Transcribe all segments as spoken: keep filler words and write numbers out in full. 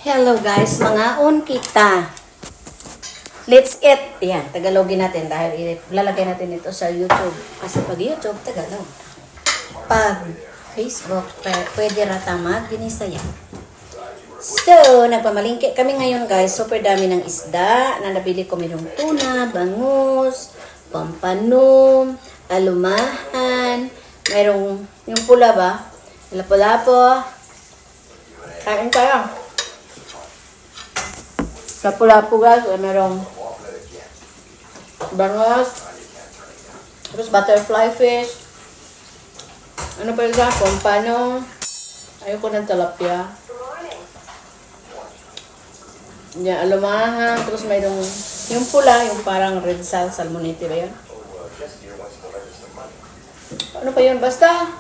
Hello guys, mga on kita. Let's eat. Yan, Tagalogin natin dahil lalagay natin ito sa YouTube. Kasi pag YouTube, Tagalog. Pag Facebook, pwede ratamag, ginisa yan. So, nagpamalingki kami ngayon guys. Super dami ng isda na nabili ko. Mayroong tuna, bangus, pampanom, alumahan, mayroong yung pula ba? Lapo-lapo. Kain tayo. Lapo-lapo guys, mayroong bangus, tapos butterfly fish. Ano pa yun? Pampano. Ayoko ng talapia. Yan, alumahan. Tapos mayroong yung pula, yung parang red sal, salmonite ba yan? Ano pa yun? Basta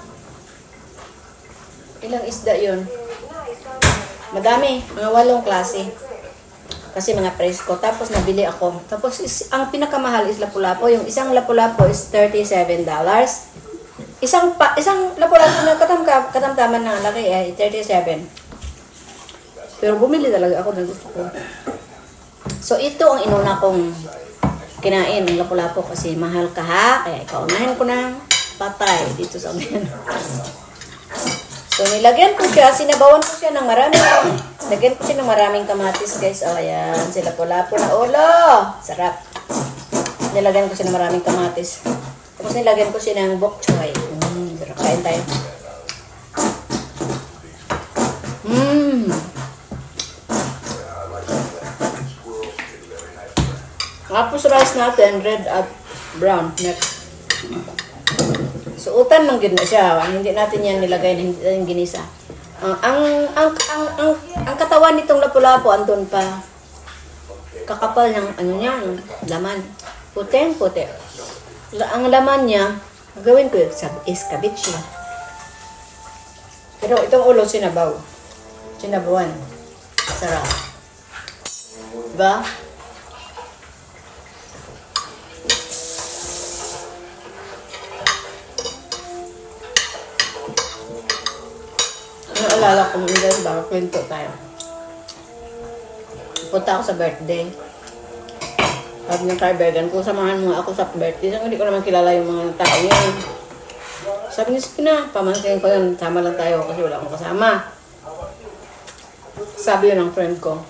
ilang isda yun? Madami. Mga walong klase. Kasi mga presko. Tapos nabili ako. Tapos is, ang pinakamahal is lapu-lapu. Yung isang lapu-lapu is thirty-seven dollars. Isang pa, isang lapu-lapu na katamka, katamtaman ng laki ay thirty-seven. Pero bumili talaga ako ng gusto ko. So ito ang inuna kong kinain ng lapu-lapu kasi mahal ka ha. Kaya ikaunahin ko ng patay dito sa amin. So, nilagyan ko siya, sinabawan ko siya ng maraming, nilagyan ko siya ng maraming kamatis, guys. O, ayan, sila lapu-lapu na ulo. Sarap. Nilagyan ko siya ng maraming kamatis. Tapos nilagyan ko siya ng bok choy. Mmm, sarap. Kain tayo. Mmm. Tapos rice natin, red at brown. Next. So, utan lang gid na siya. Hindi natin yan nilagay, hindi natin ginisa. Uh, ang, ang, ang, ang, ang katawan nitong lapu-lapu, andun pa. Kakapal ng ano niya, yung laman. Puting puti. Ang laman niya, gawin ko yung escabeche. Pero itong ulo, sinabaw. Sinabawan. Sarap. Diba? Naalala ko muna guys, baka kwento tayo. Punta ako sa birthday. Sabi ng kaibigan ko, samahan mo ako sa birthday. Sabi, hindi ko naman kilala yung mga tao yan. Sabi niya, sige na, pamangkin ko yun. Sama lang tayo kasi wala akong kasama. Sabi yun ng friend ko.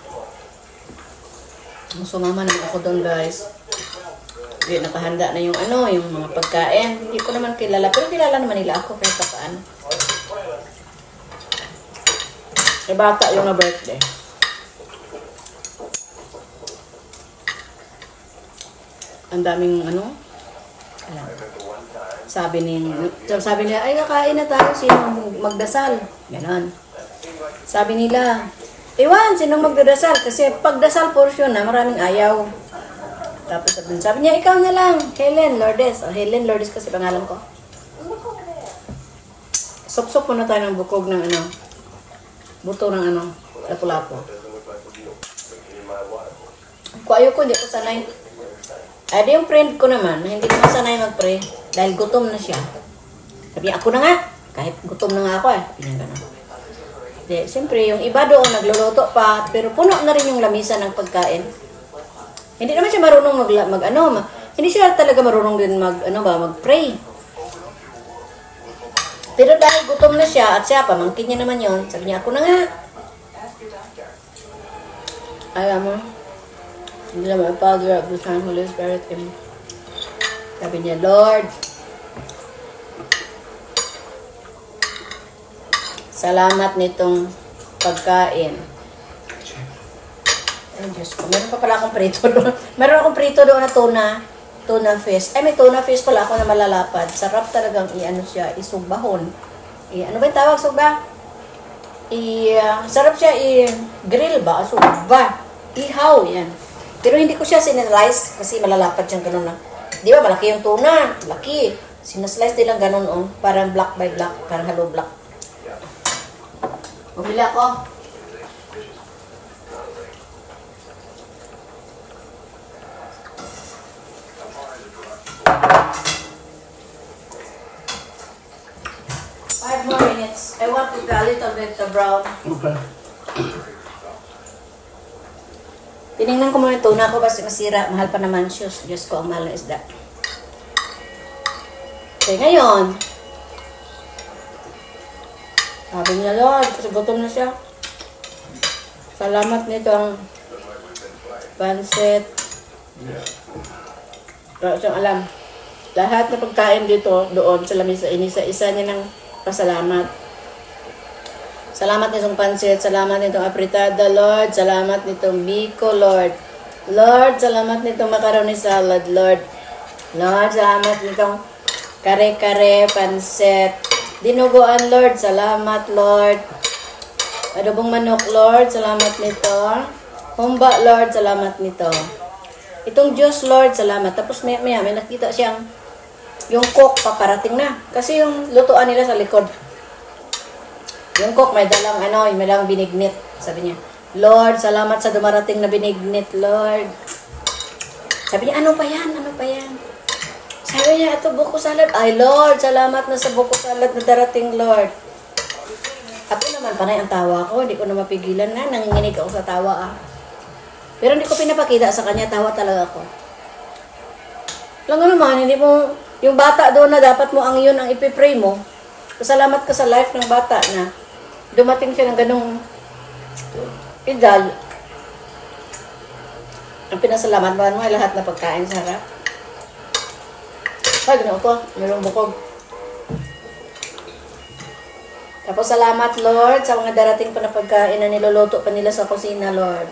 Sumama naman ako doon guys. Hindi, nakahanda na yung ano, yung mga pagkain. Hindi ko naman kilala, pero kilala naman nila ako kahit pa paano. May bata yung na-birthday. Ang daming ano. Alam. Sabi ni, sabi nila, ay kakain na tayo. Sino magdasal? Ganon. Sabi nila, iwan, sinong magdadasal? Kasi pagdasal portion na, maraming ayaw. Tapos sabi, sabi niya, ikaw na lang. Helen Lourdes. Oh, Helen Lourdes kasi pangalan ko. Sup-sup muna tayo ng bukog ng ano. Buto ng ano, lapu-lapu. Kung ayoko, hindi ko sanay. Ay, di yung friend ko naman, hindi ko sanay mag-pray. Dahil gutom na siya. Sabi ako na nga, kahit gutom na nga ako eh. Pinagano. Di, siyempre, yung iba doon, nagluluto pa, pero puno na rin yung lamisa ng pagkain. Hindi naman siya marunong mag, mag ano, ma, hindi siya talaga marunong din mag, ano ba, mag-pray. Pero dahil gutom na siya at siya, pamangkin niya naman yon, sabi niya, ako na nga. Alam mo, hindi naman, Father of the Son, Holy Spirit, Amen. Sabi niya, Lord, salamat nitong pagkain. Ay, Diyos ko, meron pa pala akong prito doon. Meron akong prito doon na tuna. Tuna fish. Ay, may tuna fish pala ako na malalapad. Sarap talagang i-ano siya, isugbahon. I, ano ba yung tawag, sugba? I, uh, sarap siya i-grill ba? Sugba. Ihaw, yan. Pero hindi ko siya sinaslice kasi malalapad siyang ganun lang. Di ba, malaki yung tuna. Laki. Sinaslice nilang ganun, oh. Parang black by black. Parang hollow black. Bumili ako. Five more minutes. I want to a little bit of brown. Okay. Tinignan ko muna yung tuna ko kasi masira. Mahal pa naman siya. Diyos ko, ang mahal na isda. Okay, ngayon. Sabi niya, Lord, kasi gutom na siya. Salamat nito ang pansit. Wala siyang alam. Lahat na pagkain dito, doon sa lamisa, inisa-isa niya ng pasalamat. Salamat nitong pansit, salamat nitong apritada, Lord. Salamat nitong biko, Lord. Lord, salamat nitong macaroni salad, Lord. Lord, salamat nitong kare-kare, pansit. Dinuguan, Lord. Salamat, Lord. Adobong manok, Lord. Salamat nito. Humba, Lord. Salamat nito. Itong Diyos, Lord. Salamat. Tapos maya, maya may nakita siyang yung cook paparating na. Kasi yung lutuan nila sa likod. Yung cook may dalang ano, may dalang binignit. Sabi niya, Lord, salamat sa dumarating na binignit, Lord. Sabi niya, ano pa yan? Ano pa yan? Sabi niya, ito buko salad. Ay, Lord, salamat na sa buko salad na darating, Lord. Ako naman, panay ang tawa ko. Hindi ko na mapigilan na. Nanginginig ako sa tawa, ah. Pero hindi ko pinapakita sa kanya. Tawa talaga ako. Alam mo naman, hindi mo, yung bata doon na dapat mo ang yun ang ipipray mo. Pasalamat ka sa life ng bata na dumating siya ng ganong edad. Ang pinasalamat mo ay lahat na pagkain sarap. Ay, gano'n ko. Mayroong bukog. Tapos salamat, Lord, sa mga darating pa na pagkain na niluluto pa nila sa kusina, Lord.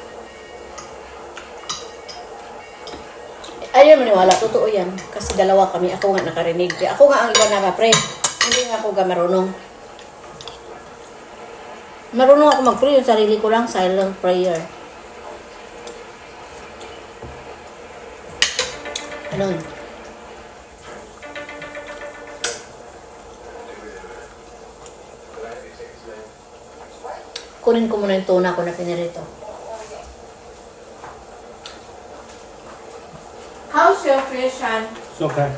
Ayun, maniwala. Totoo yan. Kasi dalawa kami. Ako nga nakarinig. Ako nga ang iba nakapray. Hindi nga ako ga marunong. Marunong ako mag-pray. Yung sarili ko lang, silent prayer. Ano? Kunin ko muna yung tuna ko na pinirito. How's your fish, Han? It's okay.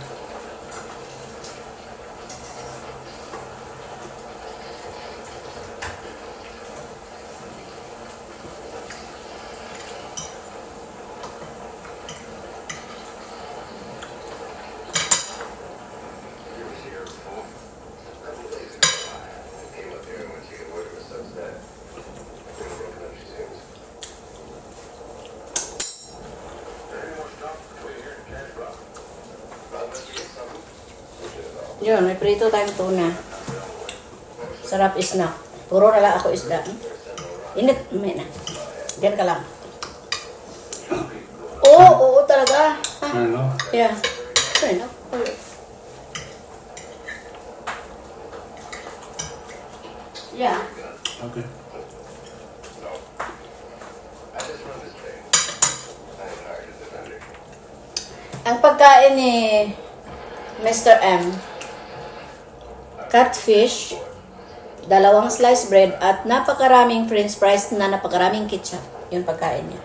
Yun, may prito tayong tuna. Sarap isna. Puro na lang ako isda. Init, may na. Diyan ka lang. Oo, oo talaga. Ah, Ano? yeah. Ano? Yeah. Okay. Ang pagkain ni Mister M, catfish, dalawang sliced bread, at napakaraming french fries na napakaraming ketchup. Yung pagkain niya.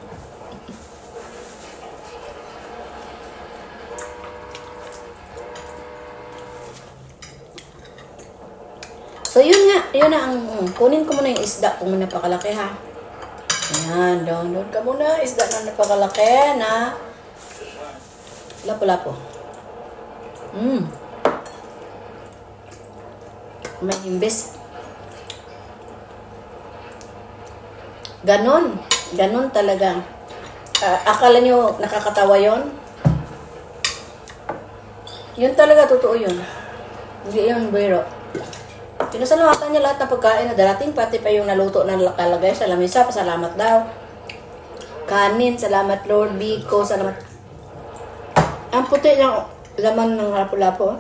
So, yun nga. Yun na ang, um, kunin ko muna yung isda kung napakalaki, ha. Ayan, download ka muna. Isda na napakalaki na lapo-lapo. Mm. May imbes. Ganon. Ganon talaga. Uh, akala nyo nakakatawa yon? Yun talaga, totoo yun. Hindi yun, biro. Pinasalamatan niya lahat ng pagkain na darating, pati pa yung naluto na nakalagay sa lamesa. Pasalamat daw. Kanin, salamat Lord. Biko, salamat. Ang puti ng laman ng lapo-lapo.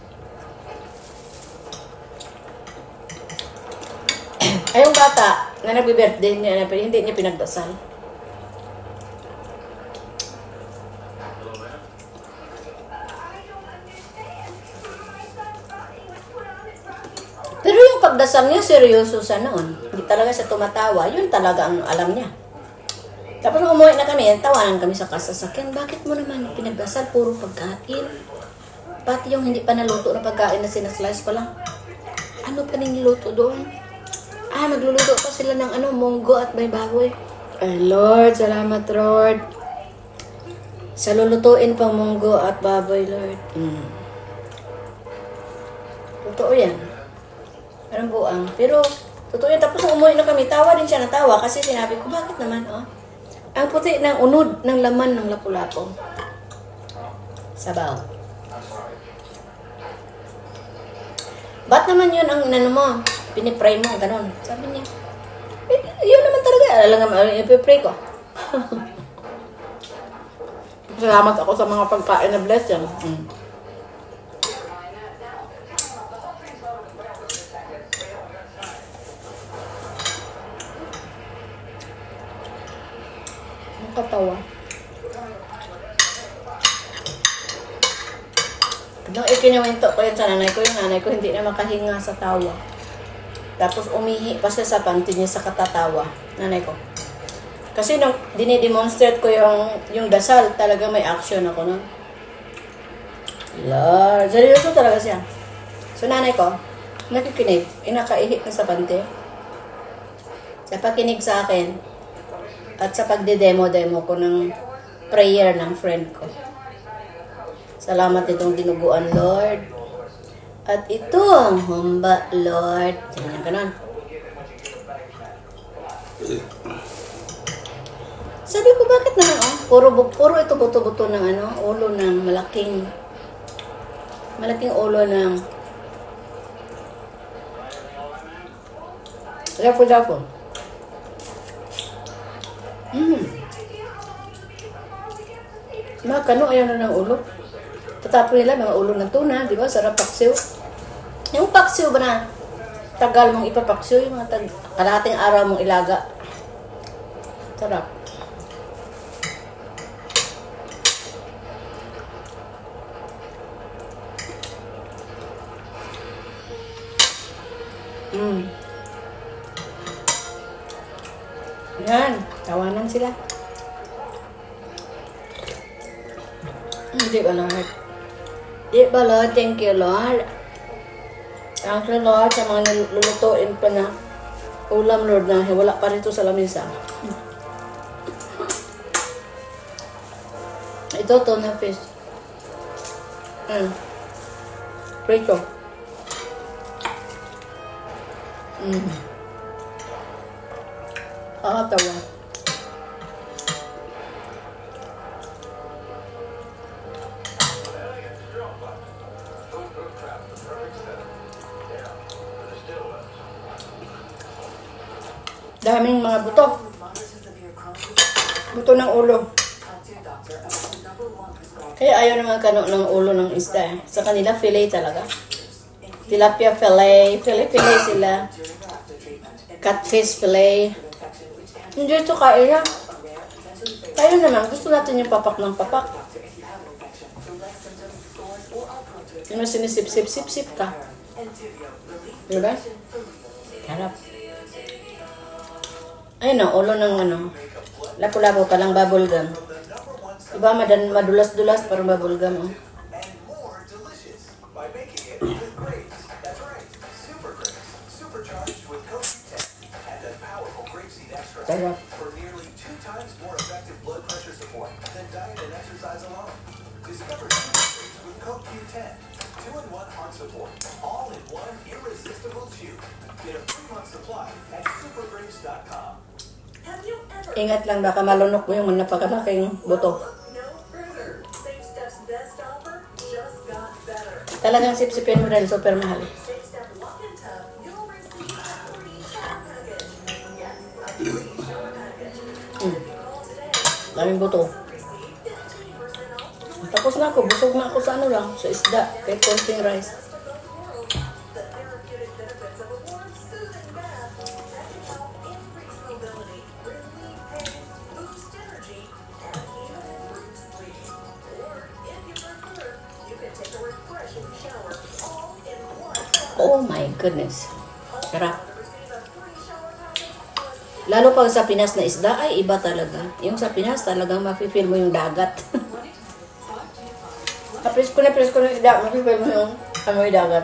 Ay, yung bata na nagbe-birthday niya, na hindi niya pinagdasal. Pero yung pagdasal niya, seryoso sa noon. Hindi talaga siya tumatawa. Yun talaga ang alam niya. Tapos nung umuwi na kami, tawanan kami sa kasasakyan. Bakit mo naman pinagdasal? Puro pagkain. Pati yung hindi pa naluto na pagkain na sinaslice pa lang. Ano pa niluto doon? Ah, magluluto pa sila ng ano, munggo at may baboy. Ay, Lord, salamat, Lord. Sa lulutuin pang munggo at baboy, Lord. Mm. Totoo yan. Parang buang. Pero, totoo yan. Tapos umuwi na kami. Tawa din siya, natawa. Kasi sinabi ko, bakit naman, oh? Ang puti ng unod ng laman ng lapu-lapu. Sabaw. Ba't naman yun ang inano mo? Pinipray mo, ganun. Sabi niya, eh, yun naman talaga. Alam nga, ipipray ko. Salamat ako sa mga pagkain na bless yan. Mm. Ang katawa. Nung ikinuwento ko yun sa nanay ko, yung nanay ko hindi na makahinga sa tawa. Tapos umihi pa siya sa panty niya sa katatawa. Nanay ko. Kasi nung dinidemonstrate ko yung, yung dasal, talaga may action ako nun. Lord, seryoso talaga siya. So nanay ko, nakikinig, inakaihit na sa panty. Sa pakinig sa akin, at sa pagde-demo-demo ko ng prayer ng friend ko. Salamat itong dinuguan, Lord. At ito ang humba, Lord. Ganyan, ganon. Sabi ko, bakit naman, oh? Puro, puro ito buto-buto ng ano, ulo ng malaking, malaking ulo ng, lafo-lafo. Hmm. Mga kano, ayaw na ng ulo. Tatapon nila mga ulo ng tuna, di ba? Sarap paksiw. Yung paksiw ba na tagal mong ipapaksiw, yung mga tag kalahating araw mong ilaga. Sarap. Mm. Yan, tawanan sila. Hindi ba, Lord? Di ba, Lord? Thank you, Lord. Thank you, Lord, sa mga nilulutuin pa na ulam, Lord, na wala pa rito sa lamisa. Ito, tuna fish. Mm. Prito. Mm. Kakatawa. Daming mga buto. Buto ng ulo. Kaya ayaw naman kano ng ulo ng isda. Sa kanila, fillet talaga. Tilapia fillet. Fillet-fillet sila. Catfish fillet. Hindi ito kaya. Tayo naman, gusto natin yung papak ng papak. Yung sinisip-sip-sip-sip ka. Diba? Harap. Ayun o, ulo ng ano. Lapu-lapu pa lang bubble gum. Diba, madan madulas-dulas parang bubble gum. Oh. Sarap. Ingat lang, baka malunok mo yung napakalaking buto. Talagang sip-sipin mo rin, super mahal. Hmm. Daming buto. Tapos na ako, busog na ako sa ano lang, sa isda, kahit konting rice. Oh my goodness. Sarap. Lalo pag sa Pinas na isda, ay iba talaga. Yung sa Pinas, talagang mafe-feel mo yung dagat. Presko na presko na isda, mafe-feel mo yung amoy dagat.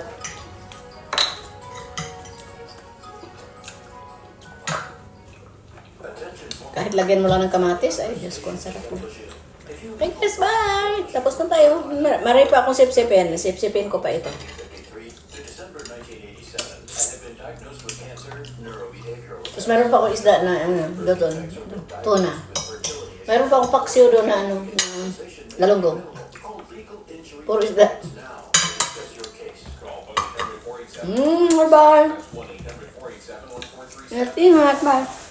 Kahit lagyan mo lang ng kamatis, ay Diyos ko, ang sarap na. Okay guys, bye! Tapos na tayo. Mar maray pa akong sip-sipin. Sip-sipin ko pa ito. Tapos meron pa akong isda na, ano, doon, tuna. Meron pa akong paksiw doon na, ano, na lalunggong. Puro isda. Mmm, bye-bye! Ingat, ingat, bye!